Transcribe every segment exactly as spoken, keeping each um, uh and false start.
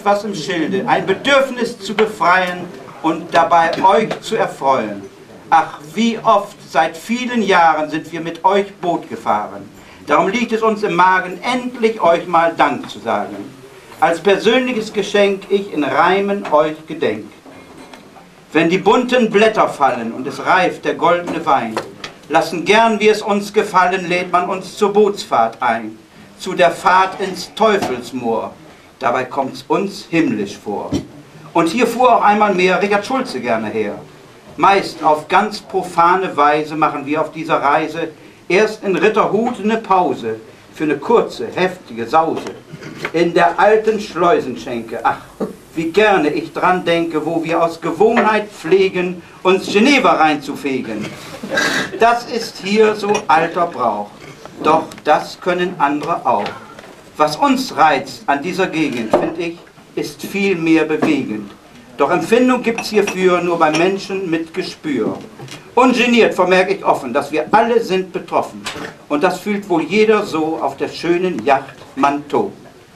etwas im Schilde, ein Bedürfnis zu befreien und dabei euch zu erfreuen. Ach, wie oft seit vielen Jahren sind wir mit euch Boot gefahren. Darum liegt es uns im Magen, endlich euch mal Dank zu sagen. Als persönliches Geschenk ich in Reimen euch gedenk. Wenn die bunten Blätter fallen und es reift der goldene Wein, lassen gern wir es uns gefallen, lädt man uns zur Bootsfahrt ein, zu der Fahrt ins Teufelsmoor. Dabei kommt's uns himmlisch vor. Und hier fuhr auch einmal mehr Richard Schulze gerne her. Meist auf ganz profane Weise machen wir auf dieser Reise erst in Ritterhut eine Pause für eine kurze, heftige Sause. In der alten Schleusenschenke, ach, wie gerne ich dran denke, wo wir aus Gewohnheit pflegen, uns Geneva reinzufegen. Das ist hier so alter Brauch, doch das können andere auch. Was uns reizt an dieser Gegend, finde ich, ist viel mehr bewegend. Doch Empfindung gibt's hierfür nur bei Menschen mit Gespür. Ungeniert vermerke ich offen, dass wir alle sind betroffen. Und das fühlt wohl jeder so auf der schönen Yacht Manteau.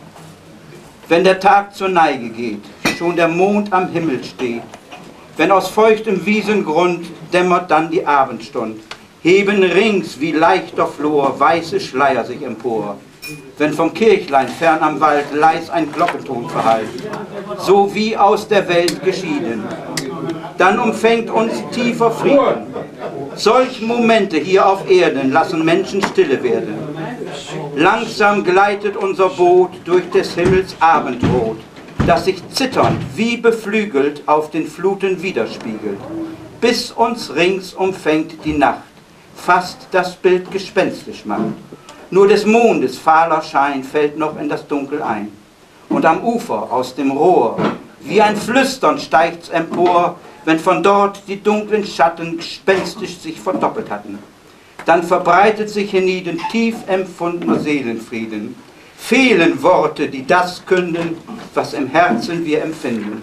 Wenn der Tag zur Neige geht, schon der Mond am Himmel steht, wenn aus feuchtem Wiesengrund dämmert dann die Abendstund, heben rings wie leichter Flor weiße Schleier sich empor. Wenn vom Kirchlein fern am Wald leis ein Glockenton verhallt, so wie aus der Welt geschieden, dann umfängt uns tiefer Frieden. Solch Momente hier auf Erden lassen Menschen stille werden. Langsam gleitet unser Boot durch des Himmels Abendrot, das sich zitternd wie beflügelt auf den Fluten widerspiegelt, bis uns rings umfängt die Nacht, fast das Bild gespenstisch macht. Nur des Mondes fahler Schein fällt noch in das Dunkel ein. Und am Ufer aus dem Rohr, wie ein Flüstern steigt's empor, wenn von dort die dunklen Schatten gespenstisch sich verdoppelt hatten. Dann verbreitet sich hienieden tief empfundener Seelenfrieden. Fehlen Worte, die das künden, was im Herzen wir empfinden.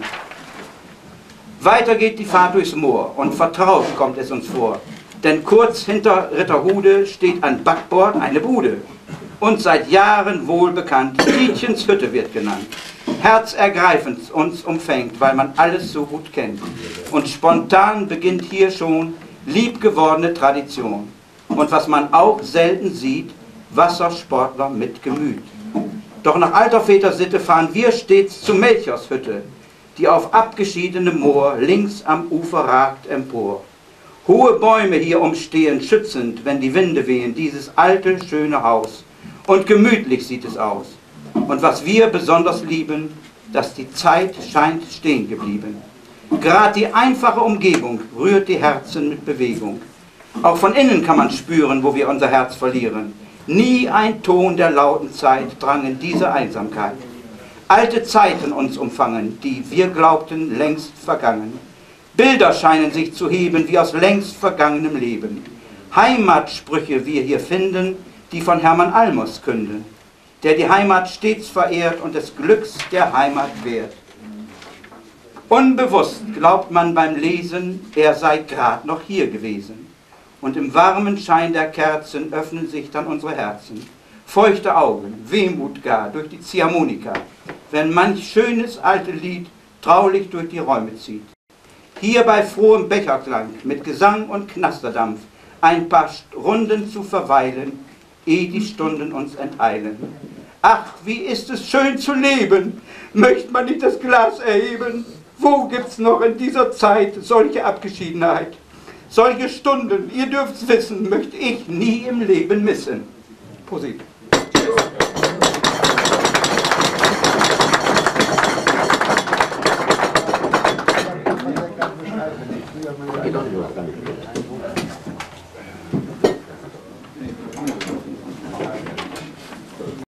Weiter geht die Fahrt durchs Moor und vertraut kommt es uns vor. Denn kurz hinter Ritterhude steht an Backbord eine Bude. Und seit Jahren wohlbekannt, Tietchens Hütte wird genannt. Herzergreifend uns umfängt, weil man alles so gut kennt. Und spontan beginnt hier schon liebgewordene Tradition. Und was man auch selten sieht, Wassersportler mit Gemüt. Doch nach alter Väter Sitte fahren wir stets zu Melchiors Hütte, die auf abgeschiedenem Moor links am Ufer ragt empor. Hohe Bäume hier umstehen, schützend, wenn die Winde wehen, dieses alte, schöne Haus. Und gemütlich sieht es aus. Und was wir besonders lieben, dass die Zeit scheint stehen geblieben. Gerade die einfache Umgebung rührt die Herzen mit Bewegung. Auch von innen kann man spüren, wo wir unser Herz verlieren. Nie ein Ton der lauten Zeit drang in diese Einsamkeit. Alte Zeiten uns umfangen, die wir glaubten längst vergangen. Bilder scheinen sich zu heben, wie aus längst vergangenem Leben. Heimatsprüche wir hier finden, die von Hermann Almers künden, der die Heimat stets verehrt und des Glücks der Heimat wehrt. Unbewusst glaubt man beim Lesen, er sei grad noch hier gewesen. Und im warmen Schein der Kerzen öffnen sich dann unsere Herzen. Feuchte Augen, Wehmut gar durch die Ziehharmonika, wenn manch schönes alte Lied traulich durch die Räume zieht. Hier bei frohem Becherklang mit Gesang und Knasterdampf ein paar Runden zu verweilen, ehe die Stunden uns enteilen. Ach, wie ist es schön zu leben, möcht man nicht das Glas erheben? Wo gibt's noch in dieser Zeit solche Abgeschiedenheit? Solche Stunden, ihr dürft's wissen, möchte ich nie im Leben missen. Prosit.